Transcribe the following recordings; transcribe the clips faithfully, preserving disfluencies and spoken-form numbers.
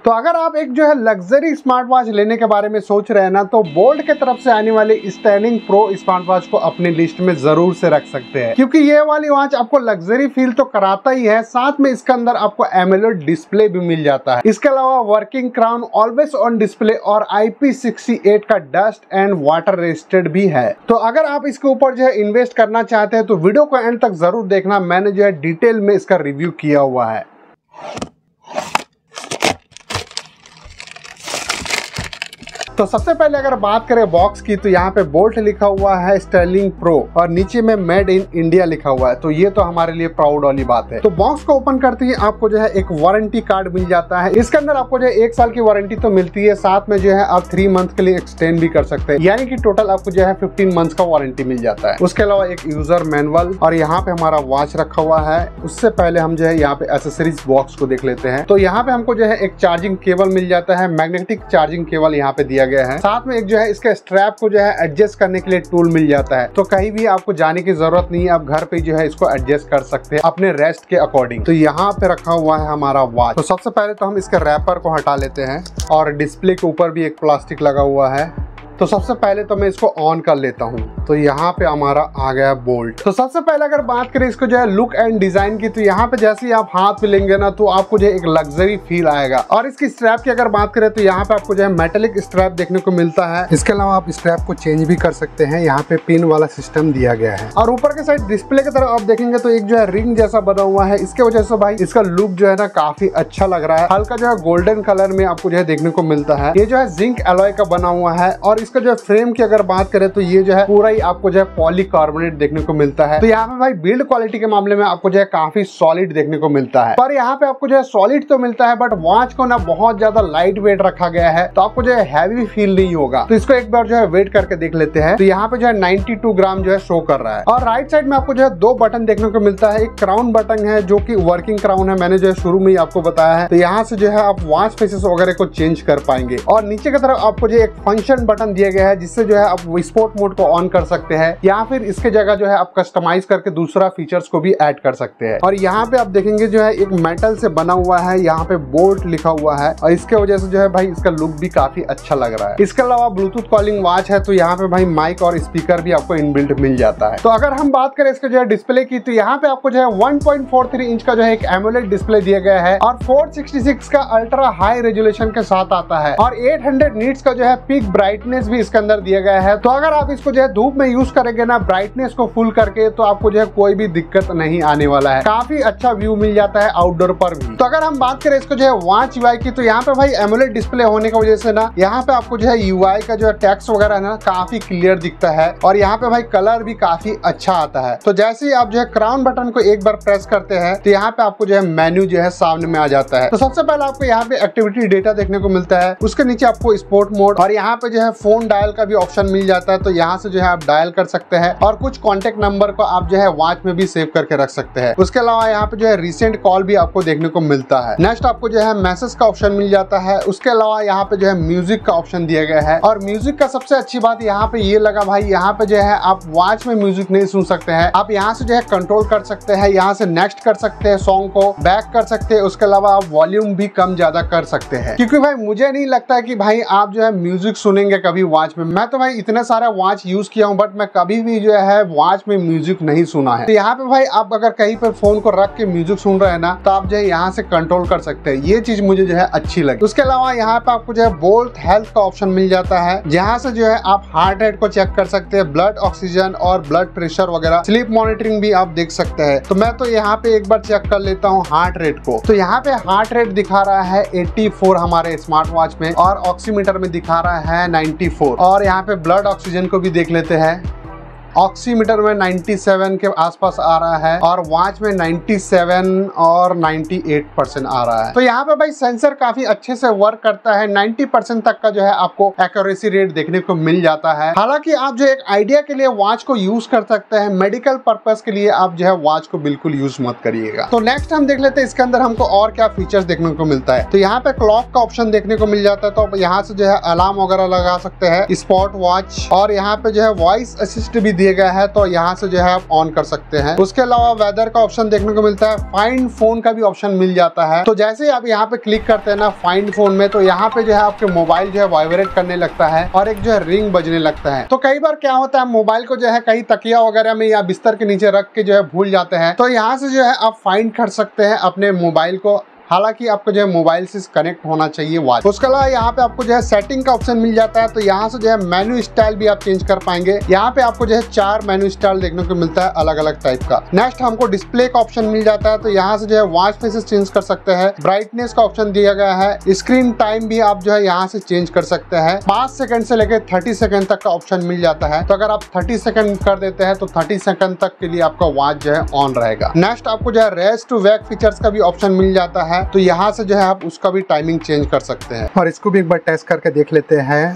तो अगर आप एक जो है लग्जरी स्मार्ट वॉच लेने के बारे में सोच रहे हैं ना, तो बोल्ट की तरफ से आने वाले स्टैनिंग प्रो स्मार्ट वॉच को अपनी लिस्ट में जरूर से रख सकते हैं, क्योंकि ये वाली वॉच आपको लग्जरी फील तो कराता ही है, साथ में इसके अंदर आपको एमोलेड डिस्प्ले भी मिल जाता है। इसके अलावा working crown, always on display और आई पी सिक्सटी एट का डस्ट एंड वाटर रेजिस्टेंट भी है। तो अगर आप इसके ऊपर जो है इन्वेस्ट करना चाहते हैं तो वीडियो को एंड तक जरूर देखना, मैंने जो है डिटेल में इसका रिव्यू किया हुआ है। तो सबसे पहले अगर बात करें बॉक्स की, तो यहाँ पे बोल्ट लिखा हुआ है स्टाइलिंग प्रो और नीचे में मेड इन इंडिया लिखा हुआ है, तो ये तो हमारे लिए प्राउड वाली बात है। तो बॉक्स को ओपन करते ही आपको जो है एक वारंटी कार्ड मिल जाता है। इसके अंदर आपको जो है एक साल की वारंटी तो मिलती है, साथ में जो है आप थ्री मंथ के लिए एक्सटेंड भी कर सकते हैं, यानी कि टोटल आपको जो है फिफ्टीन मंथ्स का वारंटी मिल जाता है। उसके अलावा एक यूजर मैनुअल और यहाँ पे हमारा वॉच रखा हुआ है। उससे पहले हम जो है यहाँ पे एसेसरीज बॉक्स को देख लेते हैं। तो यहाँ पे हमको जो है एक चार्जिंग केबल मिल जाता है, मैग्नेटिक चार्जिंग केबल यहाँ पे दिया गया है। साथ में एक जो है इसके स्ट्रैप को जो है एडजस्ट करने के लिए टूल मिल जाता है, तो कहीं भी आपको जाने की जरूरत नहीं है, आप घर पे जो है इसको एडजस्ट कर सकते हैं अपने रेस्ट के अकॉर्डिंग। तो यहाँ पे रखा हुआ है हमारा वॉच। तो सबसे पहले तो हम इसके रैपर को हटा लेते हैं और डिस्प्ले के ऊपर भी एक प्लास्टिक लगा हुआ है। तो सबसे पहले तो मैं इसको ऑन कर लेता हूँ। तो यहाँ पे हमारा आ गया बोल्ट। तो सबसे पहले अगर बात करें इसको जो है लुक एंड डिजाइन की, तो यहाँ पे जैसे ही आप हाथ में लेंगे ना, तो आपको जो है एक लग्जरी फील आएगा। और इसकी स्ट्रैप की अगर बात करें तो यहाँ पे आपको जो है मेटेलिक स्ट्रैप देखने को मिलता है। इसके अलावा आप स्ट्रैप को चेंज भी कर सकते हैं, यहाँ पे पिन वाला सिस्टम दिया गया है। और ऊपर के साइड डिस्प्ले की तरफ आप देखेंगे तो एक जो है रिंग जैसा बना हुआ है, इसके वजह से भाई इसका लुक जो है ना काफी अच्छा लग रहा है। हल्का जो है गोल्डन कलर में आपको जो है देखने को मिलता है। ये जो है जिंक एलॉय का बना हुआ है और इसका जो है फ्रेम की अगर बात करें तो ये जो है पूरा ही आपको जो है पॉलीकार्बोनेट देखने को मिलता है। तो यहाँ पे भाई बिल्ड क्वालिटी के मामले में आपको जो है काफी सॉलिड देखने को मिलता है। पर यहाँ पे आपको जो है सॉलिड तो मिलता है, बट वॉच को ना बहुत ज्यादा लाइट वेट रखा गया है, तो आपको जो है हैवी फील नहीं होगा। तो इसको एक बार जो है वेट करके देख लेते हैं। तो यहाँ पे जो है नाइंटी टू ग्राम जो है शो कर रहा है। और राइट साइड में आपको जो है दो बटन देखने को मिलता है। एक क्राउन बटन है जो की वर्किंग क्राउन है, मैंने जो है शुरू में ही आपको बताया है। तो यहाँ से जो है आप वॉच फेसेस वगैरह को चेंज कर पाएंगे। और नीचे की तरफ आपको जो एक फंक्शन बटन दिया गया है, जिससे जो है आप स्पोर्ट मोड को ऑन कर सकते हैं, या फिर इसके जगह जो है आप कस्टमाइज करके दूसरा फीचर्स को भी ऐड कर सकते हैं। और यहाँ पे आप देखेंगे जो है एक मेटल से बना हुआ है, यहाँ पे बोल्ट लिखा हुआ है और इसके वजह से जो है भाई इसका लुक भी काफी अच्छा लग रहा है। इसके अलावा ब्लूटूथ कॉलिंग वॉच है, तो यहाँ पे भाई माइक और स्पीकर भी आपको इनबिल्ट मिल जाता है। तो अगर हम बात करें इसके जो है डिस्प्ले की, तो यहाँ पे आपको जो है one point four three inch का जो है एक एमोलेड डिस्प्ले दिया गया है और फोर सिक्सटी सिक्स का अल्ट्रा हाई रेजोल्यूशन के साथ आता है और एट हंड्रेड नीट्स का जो है पीक ब्राइटनेस भी इसके अंदर दिया गया है। तो अगर आप इसको जो है धूप में यूज करेंगे ना ब्राइटनेस को फुल करके, तो आपको जो है कोई भी दिक्कत नहीं आने वाला है। काफी अच्छा व्यू मिल जाता है आउटडोर पर भी। तो अगर हम बात करें इसको जो है वॉच यूआई की, तो यहाँ पे भाई एमोलेड डिस्प्ले होने की वजह से ना यहाँ पे आपको जो है यूआई का जो है टेक्स्ट वगैरह ना काफी क्लियर दिखता है और यहाँ पे भाई कलर भी काफी अच्छा आता है। तो जैसे ही आप जो है क्राउन बटन को एक बार प्रेस करते हैं, तो यहाँ पे आपको जो है मेन्यू जो है सामने में आ जाता है। तो सबसे पहले आपको यहाँ पे एक्टिविटी डेटा देखने को मिलता है, उसके नीचे आपको स्पोर्ट मोड और यहाँ पे जो है फोन डायल का भी ऑप्शन मिल जाता है। तो यहाँ से जो है आप डायल कर सकते हैं और कुछ कांटेक्ट नंबर को आप जो है वॉच में भी सेव करके रख सकते हैं। उसके अलावा यहाँ पे जो है रिसेंट कॉल भी आपको देखने को मिलता है। नेक्स्ट आपको जो है मैसेज का ऑप्शन मिल जाता है। उसके अलावा यहाँ पे जो है म्यूजिक का ऑप्शन दिया गया है और म्यूजिक का सबसे अच्छी बात यहाँ पे ये लगा भाई, यहाँ पे जो है आप वॉच में म्यूजिक नहीं सुन सकते हैं, आप यहाँ से जो है कंट्रोल कर सकते हैं, यहाँ से नेक्स्ट कर सकते हैं, सॉन्ग को बैक कर सकते हैं। उसके अलावा आप वॉल्यूम भी कम ज्यादा कर सकते हैं, क्योंकि भाई मुझे नहीं लगता कि भाई आप जो है म्यूजिक सुनेंगे कभी वॉच में। मैं तो भाई इतने सारे वॉच यूज किया हूँ, बट मैं कभी भी जो है वॉच में म्यूजिक नहीं सुना है। तो यहाँ पे भाई आप अगर कहीं पे फोन को रख के म्यूजिक सुन रहे हैं ना, तो आप जो है यहाँ से कंट्रोल कर सकते हैं। ये चीज मुझे जो है अच्छी लगी। उसके अलावा यहाँ पे आपको जो है बोल्ट हेल्थ का ऑप्शन मिल जाता है, जहाँ से जो है आप हार्ट रेट को चेक कर सकते हैं, ब्लड ऑक्सीजन और ब्लड प्रेशर वगैरह, स्लीप मॉनिटरिंग भी आप देख सकते हैं। तो मैं तो यहाँ पे एक बार चेक कर लेता हूँ हार्ट रेट को। तो यहाँ पे हार्ट रेट दिखा रहा है एटी फोर हमारे स्मार्ट वॉच में और ऑक्सीमीटर में दिखा रहा है नाइंटी फोर। और यहाँ पे ब्लड ऑक्सीजन को भी देख लेते हैं। ऑक्सीमीटर में सत्तानवे के आसपास आ रहा है और वॉच में सत्तानवे और अट्ठानवे परसेंट आ रहा है। तो यहाँ पे भाई सेंसर काफी अच्छे से वर्क करता है, नब्बे परसेंट तक का जो है आपको एक्यूरेसी रेट देखने को मिल जाता है। हालांकि आप जो एक आइडिया के लिए वॉच को यूज कर सकते हैं, मेडिकल पर्पस के लिए आप जो है वॉच को बिल्कुल यूज मत करिएगा। तो नेक्स्ट हम देख लेते हैं इसके अंदर हमको और क्या फीचर्स देखने को मिलता है। तो यहाँ पे क्लॉक का ऑप्शन देखने को मिल जाता है, तो यहाँ से जो है अलार्म वगैरह लगा सकते हैं, स्पॉट वॉच, और यहाँ पे जो है वॉइस असिस्ट भी दिए गए हैं, तो यहाँ से जो है आप ऑन कर सकते हैं। उसके अलावा वेदर का ऑप्शन देखने को मिलता है, फाइंड फोन का भी ऑप्शन मिल जाता है। तो जैसे ही आप यहाँ पे क्लिक करते हैं ना फाइंड फोन में, तो यहाँ पे जो है आपके मोबाइल जो है वाइब्रेट करने लगता है और एक जो है रिंग बजने लगता है। तो कई बार क्या होता है, मोबाइल को जो है कहीं तकिया वगैरह में या बिस्तर के नीचे रख के जो है भूल जाते हैं, तो यहाँ से जो है आप फाइंड कर सकते हैं अपने मोबाइल को। हालांकि आपको जो है मोबाइल से कनेक्ट होना चाहिए वॉच। उसके अलावा यहाँ पे आपको जो है सेटिंग का ऑप्शन मिल जाता है, तो यहाँ से जो है मेन्यू स्टाइल भी आप चेंज कर पाएंगे। यहाँ पे आपको जो है चार मेन्यू स्टाइल देखने को मिलता है अलग अलग टाइप का। नेक्स्ट हमको डिस्प्ले का ऑप्शन मिल जाता है, तो यहाँ से जो है वॉच फेसेस चेंज कर सकते हैं। ब्राइटनेस का ऑप्शन दिया गया है। स्क्रीन टाइम भी आप जो है यहाँ से चेंज कर सकते हैं। पांच सेकंड से लेकर थर्टी सेकंड तक का ऑप्शन मिल जाता है। तो अगर आप थर्टी सेकंड कर देते हैं तो थर्टी सेकंड तक के लिए आपका वॉच जो है ऑन रहेगा। नेक्स्ट आपको जो है रेस्ट टू वेक फीचर्स का भी ऑप्शन मिल जाता है, तो यहाँ से है आप उसका भी टाइमिंग चेंज कर सकते हैं। और इसको भी एक बार टेस्ट करके देख लेते हैं।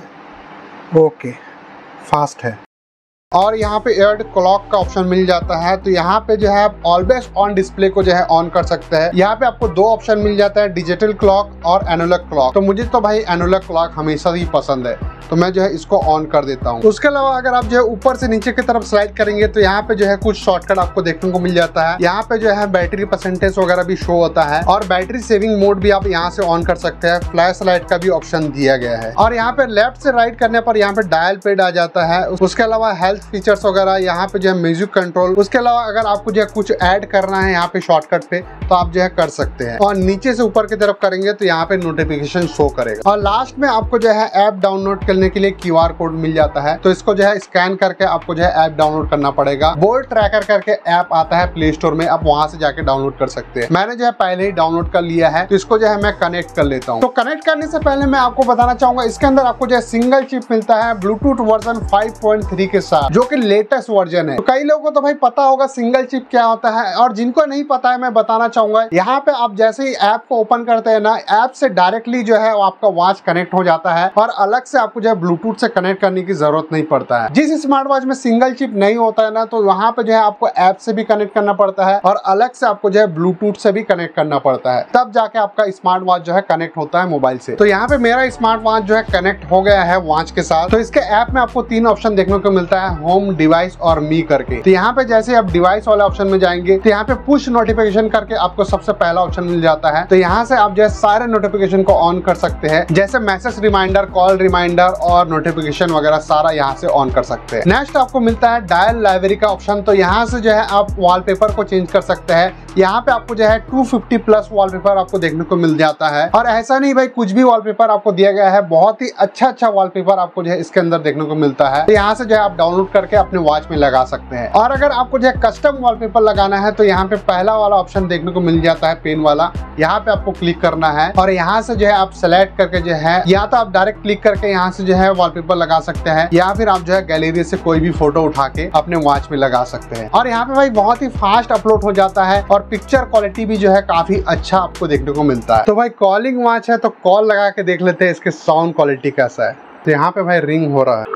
ओके, फास्ट है। और यहाँ पे एयर क्लॉक का ऑप्शन मिल जाता है, तो यहाँ पे जो है आप ऑलवेज ऑन डिस्प्ले को जो है ऑन कर सकते हैं। यहाँ पे आपको दो ऑप्शन मिल जाता है, डिजिटल क्लॉक और एनालॉग क्लॉक। तो मुझे तो भाई एनालॉग क्लॉक हमेशा ही पसंद है, तो मैं जो है इसको ऑन कर देता हूँ। उसके अलावा अगर आप जो है ऊपर से नीचे की तरफ स्लाइड करेंगे, तो यहाँ पे जो है कुछ शॉर्टकट आपको देखने को मिल जाता है। यहाँ पे जो है बैटरी परसेंटेज वगैरह भी शो होता है और बैटरी सेविंग मोड भी आप यहाँ से ऑन कर सकते हैं। फ्लैश लाइट का भी ऑप्शन दिया गया है। और यहाँ पे लेफ्ट से राइट करने पर यहाँ पे डायल पैड आ जाता है। उसके अलावा हेल्थ फीचर्स वगैरह, यहाँ पे जो है म्यूजिक कंट्रोल। उसके अलावा अगर आपको जो है कुछ ऐड करना है यहाँ पे शॉर्टकट पे, तो आप जो है कर सकते हैं। और नीचे से ऊपर की तरफ करेंगे तो यहाँ पे नोटिफिकेशन शो करेगा। और लास्ट में आपको जो है ऐप डाउनलोड करने के लिए क्यू आर कोड मिल जाता है, तो इसको जो है स्कैन करके आपको जो है ऐप डाउनलोड करना पड़ेगा। बोल्ट ट्रैकर करके ऐप आता है प्ले स्टोर में, आप वहां से जाके डाउनलोड कर सकते हैं। मैंने जो है पहले ही डाउनलोड कर लिया है, तो इसको जो है मैं कनेक्ट कर लेता हूँ। तो कनेक्ट करने से पहले मैं आपको बताना चाहूंगा, इसके अंदर आपको जो है सिंगल चिप मिलता है Bluetooth version five point three के साथ, जो कि लेटेस्ट वर्जन है। तो कई लोगों को तो भाई पता होगा सिंगल चिप क्या होता है, और जिनको नहीं पता है मैं बताना चाहूंगा। यहाँ पे आप जैसे ही ऐप को ओपन करते हैं ना, ऐप से डायरेक्टली जो है आपका वॉच कनेक्ट हो जाता है और अलग से आपको जो है ब्लूटूथ से कनेक्ट करने की जरूरत नहीं पड़ता है। जिस स्मार्ट वॉच में सिंगल चिप नहीं होता है ना, तो वहाँ पे जो है आपको ऐप से भी कनेक्ट करना पड़ता है और अलग से आपको जो है ब्लूटूथ से भी कनेक्ट करना पड़ता है, तब जाके आपका स्मार्ट वॉच जो है कनेक्ट होता है मोबाइल से। तो यहाँ पे मेरा स्मार्ट वॉच जो है कनेक्ट हो गया है वॉच के साथ। तो इसके ऐप में आपको तीन ऑप्शन देखने को मिलता है, होम, डिवाइस और मी करके। तो यहाँ पे जैसे आप डिवाइस वाले ऑप्शन में जाएंगे, तो यहाँ पे पुश नोटिफिकेशन करके आपको सबसे पहला ऑप्शन मिल जाता है। तो यहाँ से आप जो है सारे नोटिफिकेशन को ऑन कर सकते हैं, जैसे मैसेज रिमाइंडर, कॉल रिमाइंडर और नोटिफिकेशन वगैरह सारा यहाँ से ऑन कर सकते हैं। नेक्स्ट आपको मिलता है डायल लाइब्रेरी का ऑप्शन, तो यहाँ से जो है आप वॉलपेपर को चेंज कर सकते हैं। यहाँ पे आपको जो है टू फिफ्टी प्लस वॉलपेपर आपको देखने को मिल जाता है। और ऐसा नहीं भाई कुछ भी वॉलपेपर आपको दिया गया है, बहुत ही अच्छा अच्छा वॉलपेपर आपको जो है इसके अंदर देखने को मिलता है। तो यहाँ से जो है आप डाउनलोड करके अपने वॉच में लगा सकते हैं। और अगर आपको जो है कस्टम वॉलपेपर लगाना है, तो यहाँ पे पहला वाला ऑप्शन देखने को मिल जाता है, पेन वाला। यहाँ पे आपको क्लिक करना है और यहाँ से जो है आप सेलेक्ट करके जो है, या तो आप डायरेक्ट क्लिक करके यहाँ से जो है वॉलपेपर लगा सकते हैं, या फिर आप जो है गैलरी से कोई भी फोटो उठा के अपने वॉच में लगा सकते हैं। और यहाँ पे भाई बहुत ही फास्ट अपलोड हो जाता है और पिक्चर क्वालिटी भी जो है काफी अच्छा आपको देखने को मिलता है। तो भाई कॉलिंग वॉच है, तो कॉल लगा के देख लेते हैं इसके साउंड क्वालिटी कैसा है। तो यहाँ पे भाई रिंग हो रहा है।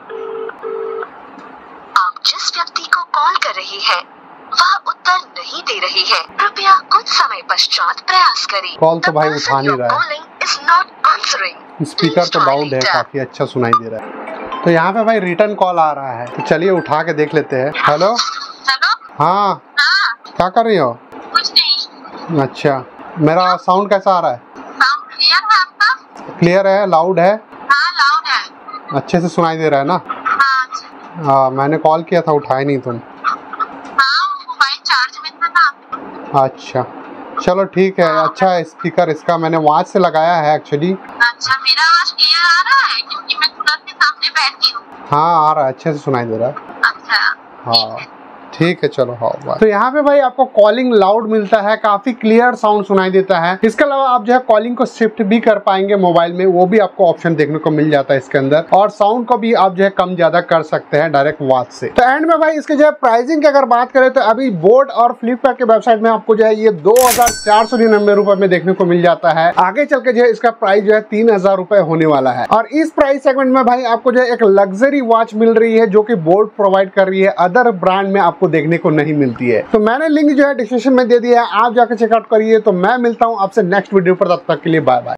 आप जिस व्यक्ति को कॉल कर रही है वह उत्तर नहीं दे रही है, कृपया कुछ समय पश्चात प्रयास करें। कॉल तो भाई उठा नहीं रहा है, स्पीकर तो डाउन है, काफी अच्छा सुनाई दे रहा है। तो यहाँ पे भाई रिटर्न कॉल आ रहा है, तो चलिए उठा के देख लेते हैं। हेलो हेलो, हाँ, हाँ, क्या कर रही हो? कुछ नहीं। अच्छा, मेरा साउंड कैसा आ रहा है? साउंड क्लियर है आपका? क्लियर है, लाउड है? हाँ, लाउड है। अच्छे से सुनाई दे रहा है ना? हाँ, हाँ, मैंने कॉल किया था, उठाया नहीं तुम। अच्छा चलो ठीक है। अच्छा स्पीकर इसका मैंने वॉच से लगाया है एक्चुअली। अच्छा, मेरा आवाज क्लियर आ रहा है क्योंकि मैं कूलर के सामने बैठी हूँ। हाँ आ रहा है, अच्छे से सुनाई दे रहा है। अच्छा हाँ ठीक है, चलो हाँ बाय। तो यहाँ पे भाई आपको कॉलिंग लाउड मिलता है, काफी क्लियर साउंड सुनाई देता है। इसके अलावा आप जो है कॉलिंग को शिफ्ट भी कर पाएंगे मोबाइल में, वो भी आपको ऑप्शन देखने को मिल जाता है इसके अंदर। और साउंड को भी आप जो है कम ज्यादा कर सकते हैं डायरेक्ट वॉच से। तो एंड में भाई इसके जो है प्राइसिंग की अगर बात करें, तो अभी बोट और फ्लिपकार्ट के वेबसाइट में आपको जो है ये दो हजार चार सौ निन्यानवे रुपए में देखने को मिल जाता है। आगे चल के जो है इसका प्राइस जो है तीन हजार रुपए होने वाला है। और इस प्राइस सेगमेंट में भाई आपको जो है एक लग्जरी वॉच मिल रही है, जो की बोट प्रोवाइड कर रही है, अदर ब्रांड में आपको देखने को नहीं मिलती है। तो मैंने लिंक जो है डिस्क्रिप्शन में दे दिया है, आप जाकर चेकआउट करिए। तो मैं मिलता हूँ आपसे नेक्स्ट वीडियो पर, तब तक के लिए बाय बाय।